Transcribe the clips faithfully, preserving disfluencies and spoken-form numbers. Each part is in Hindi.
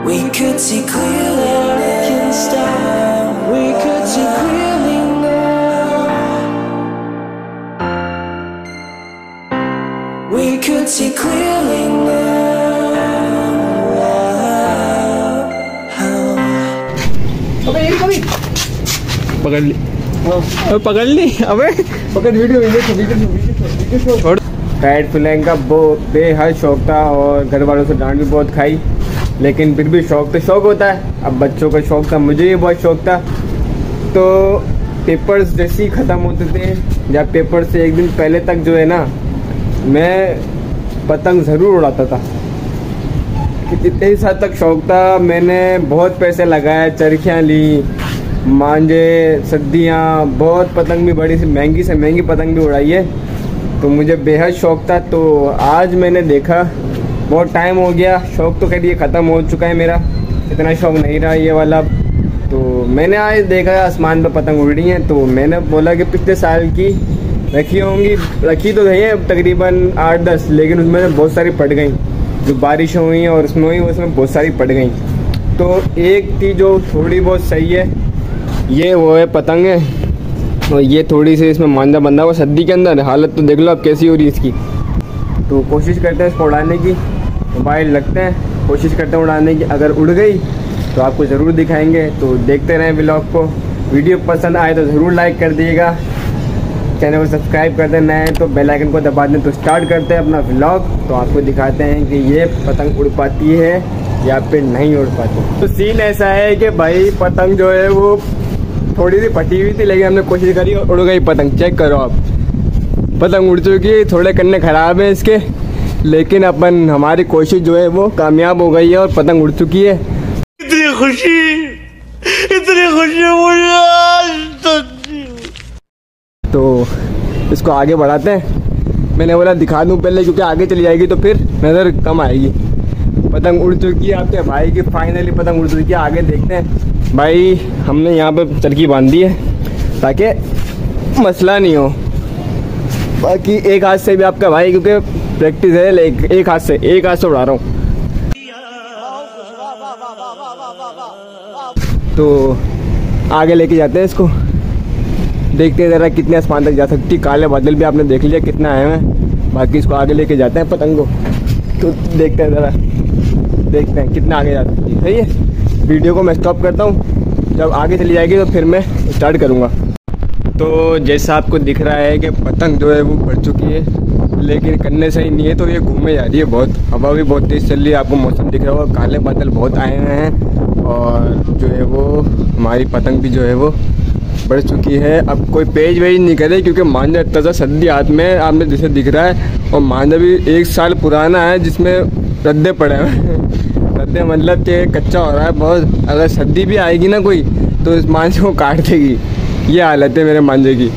We could see clearly, can stop. We could see clearly now. We could see clearly now. अबे ये कभी पकड़ ली, हाँ पकड़ ली। अबे पकड़ वीडियो वीडियो वीडियो वीडियो छोड़। काइट फ्लाइंग का वो बेहद शौक था और घर वालों से डांट भी बहुत खाई, लेकिन फिर भी शौक तो शौक होता है। अब बच्चों का शौक था, मुझे भी बहुत शौक था। तो पेपर्स जैसे ही ख़त्म होते थे या पेपर से एक दिन पहले तक जो है ना, मैं पतंग ज़रूर उड़ाता था। इतने ही साल तक शौक था। मैंने बहुत पैसे लगाए, चरखियाँ ली, मांझे, सद्दियाँ, बहुत पतंग भी बड़ी से महंगी से महंगी पतंग भी उड़ाई है। तो मुझे बेहद शौक था। तो आज मैंने देखा, बहुत टाइम हो गया, शौक तो कह दिए ख़त्म हो चुका है मेरा, इतना शौक नहीं रहा ये वाला। तो मैंने आज देखा आसमान पर पतंग उड़ रही हैं, तो मैंने बोला कि पिछले साल की रखी होंगी, रखी तो नहीं है तकरीबन आठ दस, लेकिन उसमें बहुत सारी फट गई। जो बारिश हुई और उसमें हुई उसमें बहुत सारी फट गई। तो एक थी जो थोड़ी बहुत सही है, ये वो है पतंग है, और ये थोड़ी सी इसमें मांझा बंधा हुआ सद्दी के अंदर। हालत तो देख लो अब कैसी हो रही है इसकी। तो कोशिश करते हैं इसको उड़ाने की, मोबाइल लगते हैं, कोशिश करते हैं उड़ाने की। अगर उड़ गई तो आपको ज़रूर दिखाएंगे। तो देखते रहें व्लॉग को। वीडियो पसंद आए तो ज़रूर लाइक कर दिएगा, चैनल को सब्सक्राइब कर दें, नए तो बेल आइकन को दबा दें। तो स्टार्ट करते हैं अपना व्लॉग। तो आपको दिखाते हैं कि ये पतंग उड़ पाती है या फिर नहीं उड़ पाती। तो सीन ऐसा है कि भाई पतंग जो है वो थोड़ी सी फटी हुई थी, लेकिन हमने कोशिश करी और उड़ गई पतंग। चेक करो आप, पतंग उड़ चुकी है। थोड़े कन्ने ख़राब हैं इसके, लेकिन अपन हमारी कोशिश जो है वो कामयाब हो गई है और पतंग उड़ चुकी है। इतनी खुशी, इतनी खुशी मुझे। तो इसको आगे बढ़ाते हैं। मैंने बोला दिखा दूं पहले, क्योंकि आगे चली जाएगी तो फिर नज़र कम आएगी। पतंग उड़ चुकी है आपके भाई की, फाइनली पतंग उड़ चुकी है। आगे देखते हैं। भाई हमने यहाँ पे चरखी बांध दी है ताकि मसला नहीं हो। बाकी एक हाथ से भी आपका भाई, क्योंकि प्रैक्टिस है, एक, एक हाथ से एक हाथ से उड़ा रहा हूँ। तो आगे लेके जाते हैं इसको, देखते हैं ज़रा कितने आसमान तक जा सकती। काले बादल भी आपने देख लिया कितना आए हैं। बाकी इसको आगे लेके जाते हैं पतंग को, तो देखते हैं ज़रा, देखते हैं कितना आगे जा सकती है। सही है, वीडियो को मैं स्टॉप करता हूँ, जब आगे चली जाएगी तो फिर मैं स्टार्ट करूँगा। तो जैसा आपको दिख रहा है कि पतंग जो है वो बढ़ चुकी है, लेकिन करने से ही नहीं है। तो ये घूमे जा रही है बहुत, हवा भी बहुत तेज़ चल रही है। आपको मौसम दिख रहा होगा, काले बादल बहुत आए हुए हैं और जो है वो हमारी पतंग भी जो है वो बढ़ चुकी है। अब कोई पेज वेज नहीं करे, क्योंकि मांझा इतना सा सद्दी हाथ में आपने जैसे दिख रहा है, और मांझा भी एक साल पुराना है जिसमें रद्दे पड़े हुए हैं। रद्दे मतलब कि कच्चा हो रहा है बहुत। अगर सद्दी भी आएगी ना कोई तो इस मांझे को काट देगी। ये हालत है मेरे मांझे की,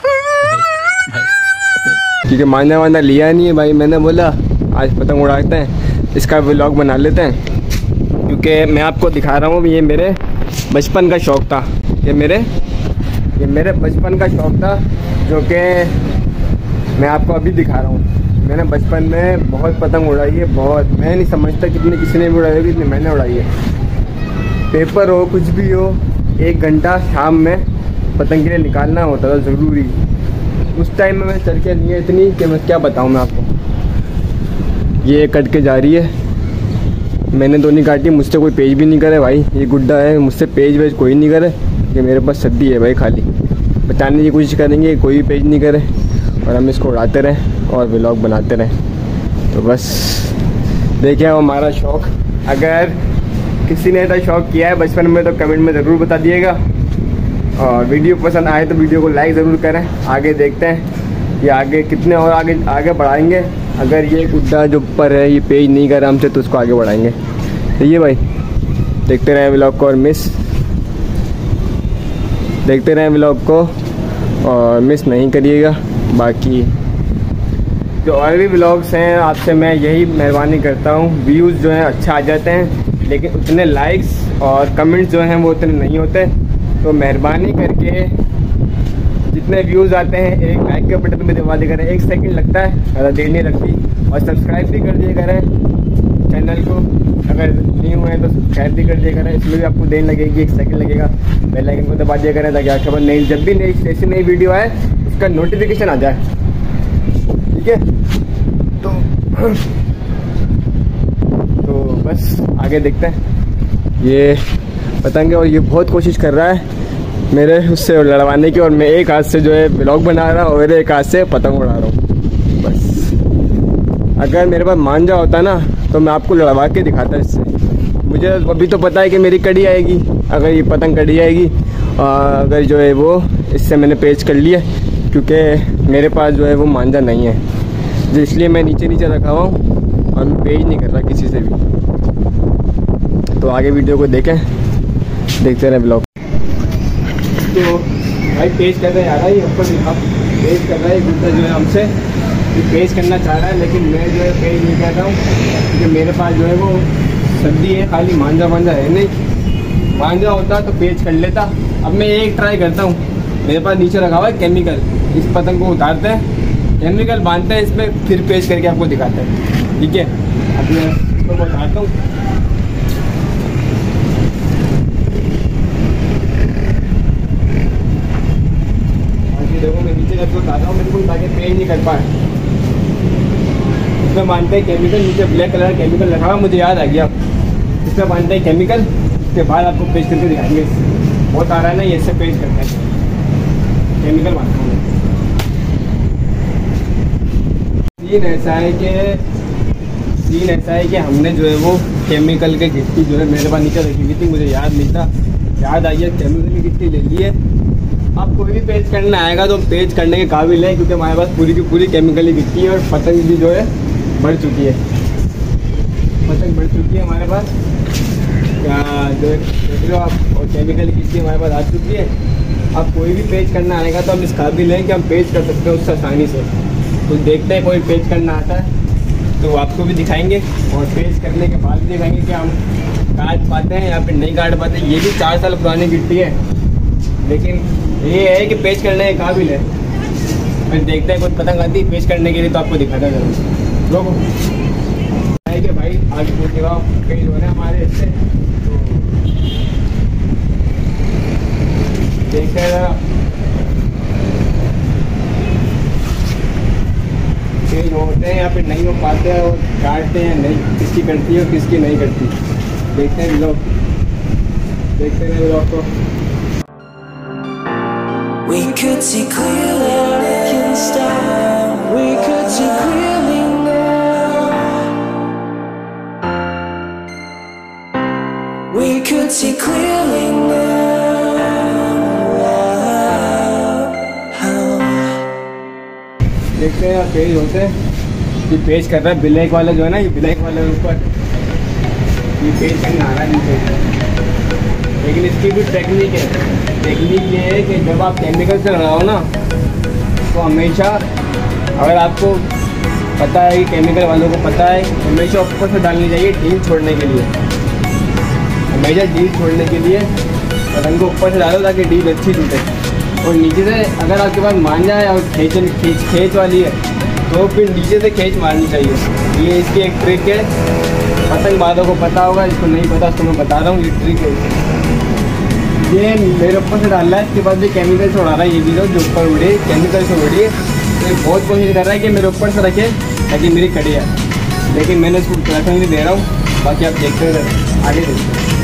क्योंकि मांझा वांझा लिया नहीं है भाई। मैंने बोला आज पतंग उड़ाते हैं, इसका व्लॉग बना लेते हैं, क्योंकि मैं आपको दिखा रहा हूँ ये मेरे बचपन का शौक़ था। ये मेरे ये मेरे बचपन का शौक़ था, जो कि मैं आपको अभी दिखा रहा हूँ। मैंने बचपन में बहुत पतंग उड़ाई है, बहुत। मैं नहीं समझता कितनी किसी ने भी उड़ाई होगी, इतनी मैंने उड़ाई है। पेपर हो कुछ भी हो, एक घंटा शाम में पतंग के लिए निकालना होता था ज़रूरी। उस टाइम में मैं चरखियाँ ली हैं इतनी कि मैं क्या बताऊँ मैं आपको। ये कट के जा रही है, मैंने तो नहीं काटी, मुझसे कोई पेज भी नहीं करे भाई। ये गुड्डा है, मुझसे पेज वेज कोई नहीं करे, कि मेरे पास सद्दी है भाई। खाली बचाने की कोशिश करेंगे, कोई भी पेज नहीं करे, और हम इसको उड़ाते रहें और व्लॉग बनाते रहें। तो बस देखिए हमारा शौक़। अगर किसी ने ऐसा शौक़ किया है बचपन में तो कमेंट में ज़रूर बता दिएगा, और वीडियो पसंद आए तो वीडियो को लाइक ज़रूर करें। आगे देखते हैं ये आगे कितने और आगे आगे बढ़ाएंगे। अगर ये गुड्डा जो ऊपर है ये पेज नहीं कर हमसे तो उसको आगे बढ़ाएंगे। सही है भाई, देखते रहें व्लॉग को और मिस देखते रहें व्लॉग को और मिस नहीं करिएगा। बाकी जो और भी व्लॉग्स हैं आपसे मैं यही मेहरबानी करता हूँ, व्यूज़ जो हैं अच्छा आ जाते हैं, लेकिन उतने लाइक्स और कमेंट्स जो हैं वो उतने नहीं होते। तो मेहरबानी करके जितने व्यूज़ आते हैं एक लाइक के बटन पे दबा दिया करें, एक सेकंड लगता है, ज़्यादा देर नहीं लगती। और सब्सक्राइब भी कर दिया करें चैनल को। अगर अगर नहीं हुए हैं तो सब्सक्राइब भी कर दिया करें, इसमें भी आपको देर लगेगी, एक सेकंड लगेगा। बेल आइकन को दबा दिया करें ताकि आपके पास नई जब भी नई ऐसी नई वीडियो आए उसका नोटिफिकेशन आ जाए, ठीक है। तो तो बस आगे देखते हैं। ये पतंग है और ये बहुत कोशिश कर रहा है मेरे उससे लड़वाने की, और मैं एक हाथ से जो है ब्लॉग बना रहा हूँ और एक हाथ से पतंग उड़ा रहा हूँ। बस अगर मेरे पास मांझा होता ना तो मैं आपको लड़वा के दिखाता इससे। मुझे अभी तो पता है कि मेरी कड़ी आएगी, अगर ये पतंग कड़ी आएगी, अगर जो है वो इससे मैंने पेच कर लिया, क्योंकि मेरे पास जो है वो मांझा नहीं है, जो इसलिए मैं नीचे नीचे रखा हुआ हूँ और मैं पेच नहीं कर रहा किसी से भी। तो आगे वीडियो को देखें, देखते रहे ब्लॉग। तो भाई पेश कर रहे आ रहा है, ये ऊपर दिखा पेश कर रहा है दूसरा जो है हमसे, ये पेश करना चाह रहा है, लेकिन मैं जो है पेश नहीं कर रहा हूँ क्योंकि मेरे पास जो है वो सब्जी है, खाली मांझा मांझा है नहीं। मांझा होता तो पेश कर लेता। अब मैं एक ट्राई करता हूँ, मेरे पास नीचे रखा हुआ है केमिकल, इस पतंग को उतारते हैं, केमिकल बांधते हैं इसमें, फिर पेश करके आपको दिखाते हैं, ठीक है। अब मैं इसको उतारता हूँ। देखो मैं नीचे करके उतारा हूँ, बिल्कुल ताकि पेज नहीं कर पाए। इसमें मानते हैं केमिकल, नीचे ब्लैक कलर केमिकल लगा हुआ, मुझे याद आ गया। इसमें मानते हैं केमिकल, उसके बाद आपको पेज करके दिखाएंगे। बहुत आ रहा है ना, ये इससे पेज करते हैं, केमिकल मानता हूँ। सीन ऐसा है कि सीन ऐसा है कि हमने जो है वो केमिकल के गिट्टी जो है मेरे पास नीचे रखी हुई थी, मुझे याद नहीं था, याद आई है केमिकल की गिट्टी ले ली है। अब कोई भी पेज करने आएगा तो पेज करने के काबिल है, क्योंकि हमारे पास पूरी की पूरी केमिकल ही गिट्टी है और पतंग भी जो है बढ़ चुकी है, पतंग बढ़ चुकी है हमारे पास जो है आप, और केमिकल की गिट्टी हमारे पास आ चुकी है। अब कोई भी पेज करना आएगा तो हम इस काबिल हैं कि हम पेज कर सकते हैं उससे आसानी से। तो देखते हैं कोई पेज करना आता है तो आपको भी दिखाएंगे, और पेज करने के बाद भी दिखाएंगे कि हम काट पाते हैं या फिर नहीं काट पाते। ये भी चार साल पुरानी गिट्टी है, लेकिन ये है कि पेच करने के काबिल है। फिर देखते हैं कोई पतंग आती है पेच करने के लिए तो आपको दिखाता जरूर। लोगों है कि भाई आगे पूछ लगाओ पेज हो रहे हैं हमारे इससे, तो देखते हैं पेज होते हैं या फिर नहीं हो पाते हैं, और काटते हैं नहीं, किसकी करती है और किसकी नहीं करती। देखते हैं लोग, देखते हैं लोग को। We could see clearly, can stop. We could see clearly now. We could see clearly now. देखते हैं पेज होते हैं, ये पेज कर रहा है ब्लैक वाला जो है ना, ये ब्लैक वाले ऊपर ये पेज करना आ रहा है नीचे। लेकिन इसकी भी टेक्निक है। टेक्निक ये है कि जब आप केमिकल से लगाओ ना तो हमेशा, अगर आपको पता है कि केमिकल वालों को पता है, हमेशा ऊपर से डालनी चाहिए ढील छोड़ने के लिए। हमेशा ढील छोड़ने के लिए पतंग को ऊपर से डालो ताकि ढील अच्छी टूटे। और नीचे से अगर आपके पास मांझा है और खींच खींच खींच वाली है तो फिर नीचे से खींच मारनी चाहिए। ये इसकी एक ट्रिक है, पतंग बाजों को पता होगा, इसको नहीं पता उसको मैं बता रहा हूँ, ये ट्रिक है। ये मेरे ऊपर से डाल रहा है, इसके बाद भी केमिकल से उड़ा रहा है। ये भी लोग जो ऊपर उड़े केमिकल से उड़ी है, तो बहुत कोशिश कर रहा है कि मेरे ऊपर से रखे ताकि मेरी कड़ी है, लेकिन मैंने इसको रखने नहीं दे रहा हूँ। बाकी आप देखते हैं, आगे देखते हैं।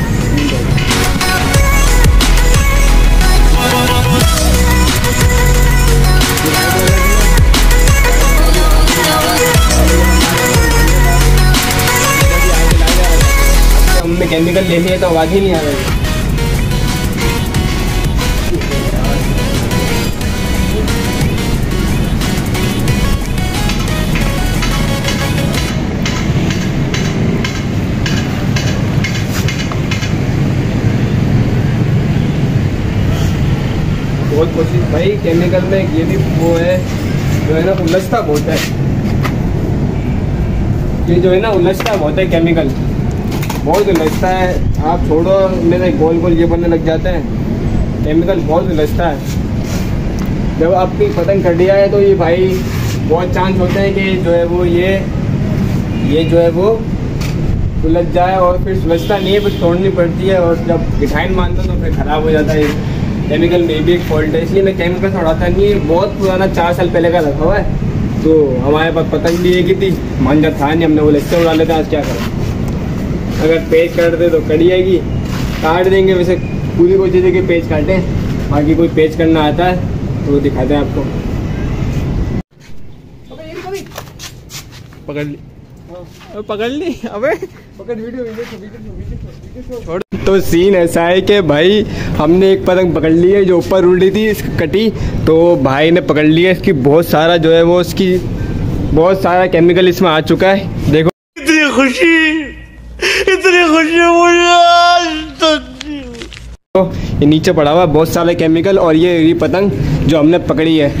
हमने केमिकल ले लिया तो आवाज़ ही नहीं आ रही। बहुत कोशिश भाई, केमिकल में ये भी वो है जो है ना, उलझता बहुत है। ये जो है ना उलझता बहुत है, केमिकल बहुत उलझता है। आप छोड़ो, मेरे गोल गोल ये बनने लग जाते हैं। केमिकल बहुत उलझता है। जब आपकी पतंग कटिया है तो ये भाई बहुत चांस होते हैं कि जो है वो ये ये जो है वो उलझ जाए और फिर सुलझता नहीं है, फिर तोड़नी पड़ती है और जब गिठाइन मानता तो फिर ख़राब हो जाता है। केमिकल में भी एक फॉल्ट है, इसलिए मैं केमिकल से उड़ाता नहीं है। बहुत पुराना चार साल पहले का रखा हुआ है, तो हमारे पास पतंग भी एक ही थी, मांझा था नहीं, हमने बोले इससे उड़ा लेते हैं, आज क्या करें। अगर पेच काट दे तो कड़ी आएगी, काट देंगे। वैसे पूरी कोशिश है कि पेच काटें, बाकी कोई पेच करना आता है तो दिखाते हैं आपको। पकड़ ली, पकड़ ली, अबे पकड़ वीडियो वीडियो। तो सीन ऐसा है कि भाई हमने एक पतंग पकड़ ली है जो ऊपर उड़ रही थी, इसकी कटी, तो भाई ने पकड़ लिया। इसकी बहुत सारा जो है वो इसकी बहुत सारा केमिकल इसमें आ चुका है। देखो इतनी खुशी, इतनी खुशी मुझे। तो ये नीचे पड़ा हुआ है बहुत सारा केमिकल, और ये ये पतंग जो हमने पकड़ी है,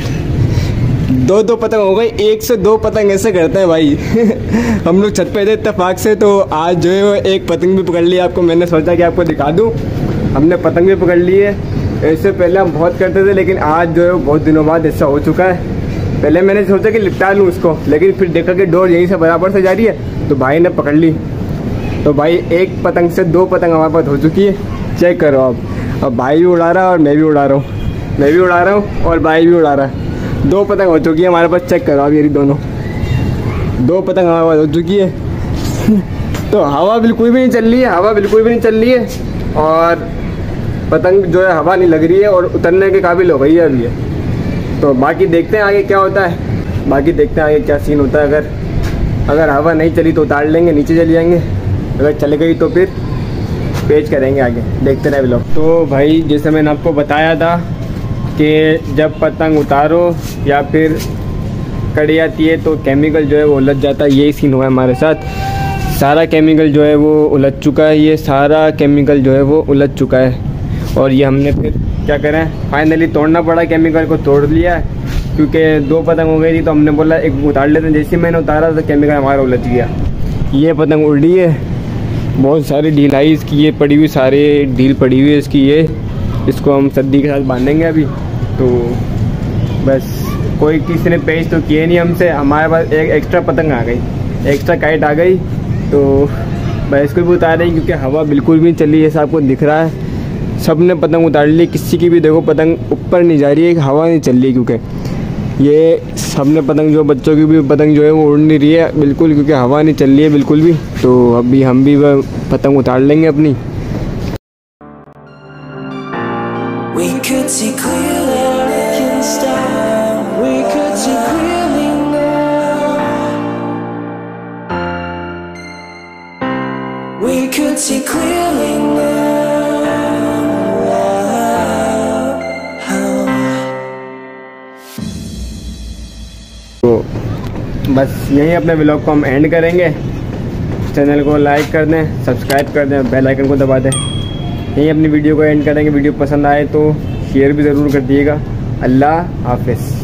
दो दो पतंग हो गई, एक से दो पतंग ऐसे करते हैं भाई। हम लोग छत पे थे इत्तेफाक से, तो आज जो है वो एक पतंग भी पकड़ ली आपको। मैंने सोचा कि आपको दिखा दूं, हमने पतंग भी पकड़ ली है। ऐसे पहले हम बहुत करते थे, लेकिन आज जो है वो बहुत दिनों बाद ऐसा हो चुका है। पहले मैंने सोचा कि लिपटा लूँ उसको, लेकिन फिर देखा कि डोर यहीं से बराबर से जा रही है, तो भाई ने पकड़ ली। तो भाई एक पतंग से दो पतंग हमारे पास हो चुकी है, चेक करो आप। अब भाई भी उड़ा रहा है और मैं भी उड़ा रहा हूँ, मैं भी उड़ा रहा हूँ और भाई भी उड़ा रहा है। दो पतंग हो चुकी है हमारे पास, चेक करो आप, ये दोनों दो पतंग हमारे पास हो चुकी है। तो हवा बिल्कुल भी नहीं चल रही है, हवा बिल्कुल भी नहीं चल रही है, और पतंग जो है हवा नहीं लग रही है और उतरने के काबिल हो गई है अभी ये। तो बाकी देखते हैं आगे क्या होता है, बाकी देखते हैं आगे क्या सीन होता है। अगर अगर हवा नहीं चली तो उतार लेंगे, नीचे चले जाएंगे, अगर चल गई तो फिर पेच करेंगे आगे, देखते रहे लोग। तो भाई जैसे मैंने आपको बताया था कि जब पतंग उतारो या फिर कड़ी आती है तो केमिकल जो है वो उलझ जाता है। यही सीन हुआ है हमारे साथ, सारा केमिकल जो है वो उलझ चुका है, ये सारा केमिकल जो है वो उलझ चुका है। और ये हमने फिर क्या करें, फाइनली तोड़ना पड़ा, केमिकल को तोड़ लिया है, क्योंकि दो पतंग हो गई थी। तो हमने बोला एक उतार लेते हैं, जैसे मैंने उतारा तो केमिकल हमारा उलझ गया। ये पतंग उड़ रही है, बहुत सारी ढीलाई इसकी ये पड़ी हुई, सारे ढील पड़ी हुई है इसकी। ये इसको हम सद्दी के साथ बांधेंगे अभी। तो बस कोई किसी ने पेच तो किए नहीं हमसे, हमारे पास एक एक्स्ट्रा पतंग आ गई, एक्स्ट्रा काइट आ गई, तो बस इसको भी उतार रही, क्योंकि हवा बिल्कुल भी नहीं चली, ऐसा आपको दिख रहा है। सब ने पतंग उतार ली, किसी की भी देखो पतंग ऊपर नहीं जा रही है, हवा नहीं चल रही है, क्योंकि ये सब ने पतंग जो बच्चों की भी पतंग जो है वो उड़ नहीं रही है बिल्कुल, क्योंकि हवा नहीं चल रही है बिल्कुल भी। तो अभी हम भी वह पतंग उतार लेंगे अपनी। We could see clearly, can stop. We could see clearly now. We could see clearly now. तो बस यहीं अपने व्लॉग को हम एंड करेंगे। चैनल को लाइक कर दें, सब्सक्राइब कर दें, बेल आइकन को दबा दें। यहीं अपनी वीडियो को एंड करेंगे। वीडियो पसंद आए तो शेयर भी ज़रूर कर दिएगा। अल्लाह हाफिज़।